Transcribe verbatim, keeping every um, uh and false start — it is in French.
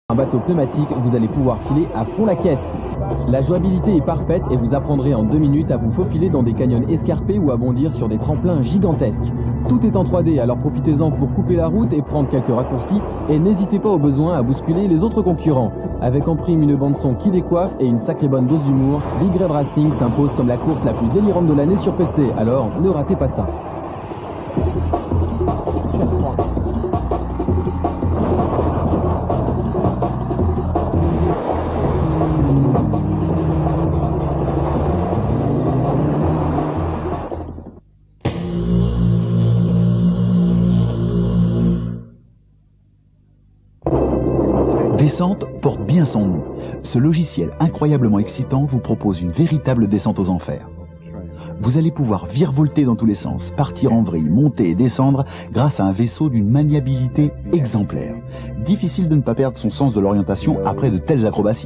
Un bateau pneumatique, vous allez pouvoir filer à fond la caisse. La jouabilité est parfaite et vous apprendrez en deux minutes à vous faufiler dans des canyons escarpés ou à bondir sur des tremplins gigantesques. Tout est en trois D, alors profitez-en pour couper la route et prendre quelques raccourcis, et n'hésitez pas au besoin à bousculer les autres concurrents. Avec en prime une bande son qui décoiffe et une sacrée bonne dose d'humour, Big Red Racing s'impose comme la course la plus délirante de l'année sur P C, alors ne ratez pas ça. Descente porte bien son nom. Ce logiciel incroyablement excitant vous propose une véritable descente aux enfers. Vous allez pouvoir virevolter dans tous les sens, partir en vrille, monter et descendre grâce à un vaisseau d'une maniabilité exemplaire. Difficile de ne pas perdre son sens de l'orientation après de telles acrobaties.